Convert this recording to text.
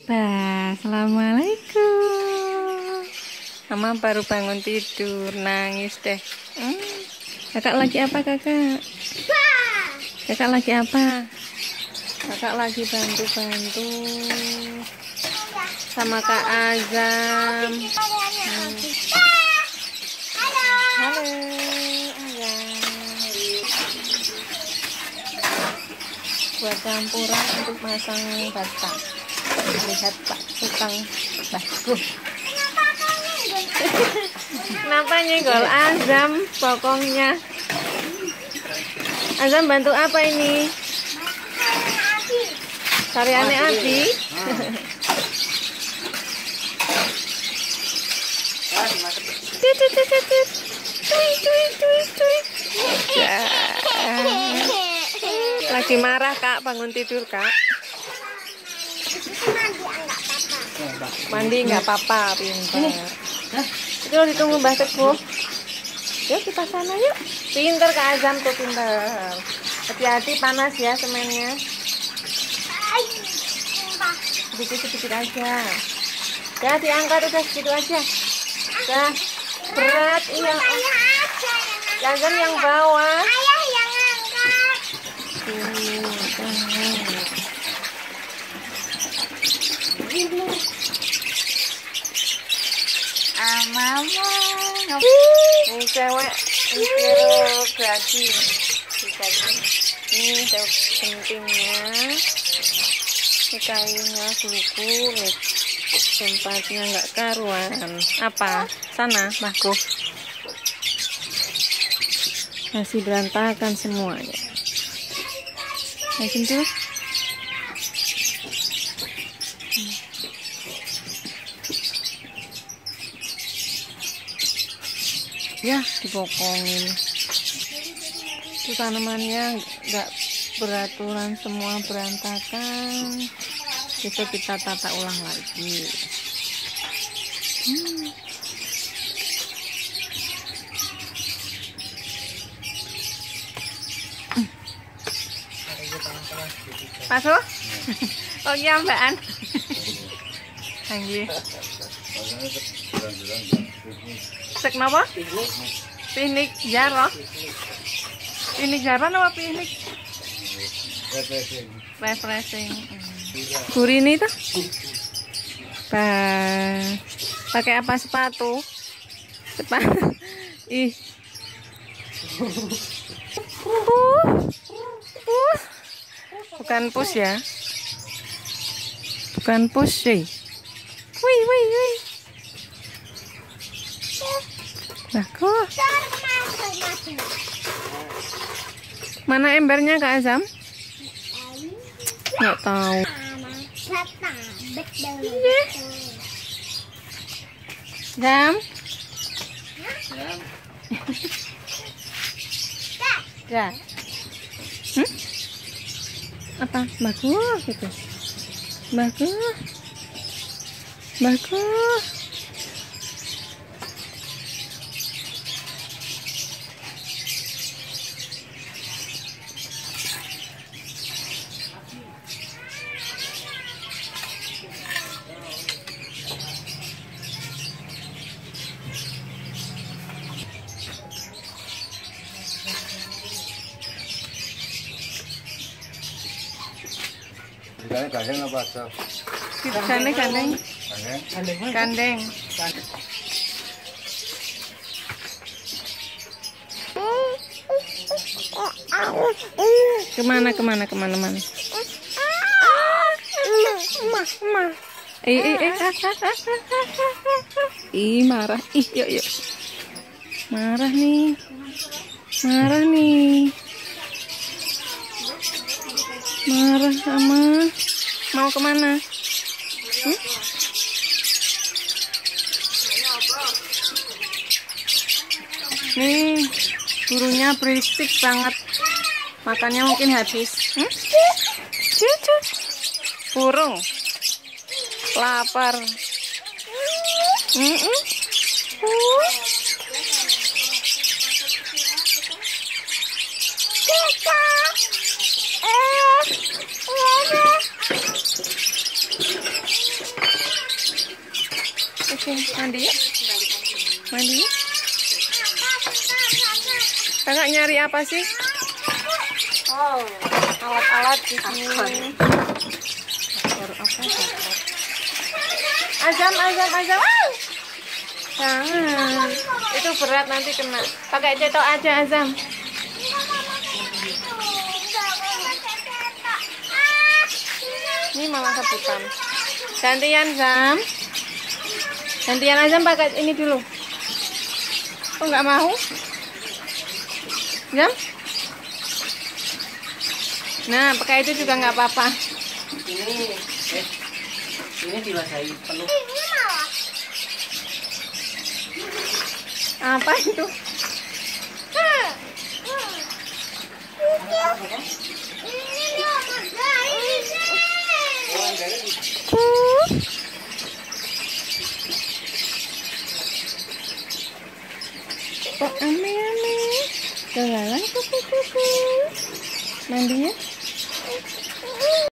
Assalamualaikum. Mama baru bangun tidur, nangis deh. Kakak lagi apa kakak? Kakak lagi apa? Kakak lagi bantu-bantu sama Kak Azam. Halo, Azam. Buat campuran untuk masang bata. Lihat Pak tukang bagus. Kenapa nyenggol Azam pokoknya? Azam bantu apa ini? Karyanya Abi. Lagi marah Kak, bangun tidur Kak. Mandi nggak apa-apa, pintar. Itu ditunggu Mbah Teguh. Yuk kita sana yuk. Pinter Kak Azam tuh, pinter. Hati-hati panas ya semennya. Sedikit-sedikit aja. Ya diangkat udah segitu aja. Udah berat iya. Azam yang bawah. Ayah yang angkat. Mama, ini cewek mikir gaji. Ini daun pentingnya, ini kayunya gluku, nih tempatnya nggak karuan. Apa? Sana, bagus. Masih berantakan semuanya. Ayo sentuh. Ya dipokongin. Itu tanamannya nggak beraturan, semua berantakan. Besok kita tata ulang lagi. Masuk? Oh iya mbak. Anggi. Sek napa? Piknik jarah. Piknik jarah apa piknik? Refreshing. Gurini tuh? Pakai apa sepatu? Ih. Bukan pus ya. Bukan pus sih. Wih. Bagus. Mana embernya Kak Azam? Nggak tahu. Azam? Ya. Apa? Bagus gitu. Bagus. Gandeng apa aja? Gandeng. Kemana? Marah. Yuk. Marah nih. Marah sama. Mau kemana? Nih, gurunya berisik banget. Makannya mungkin habis. Burung. Lapar. Sini, mandi yuk. Mandi yuk. Kakak nyari apa sih? Oh, alat-alat di sini. Azam. Jangan. Itu berat nanti kena. Pakai cetok aja, Azam. Ini malah rebutan. Gantian, Zam. Gantian Azam pakai ini dulu. Oh, nggak mau? Zam? Nah, pakai itu juga nggak apa-apa. Ini diwasai penuh. Apa itu? Kok ame-ame? Jalan kuku-kuku. Mandi ya?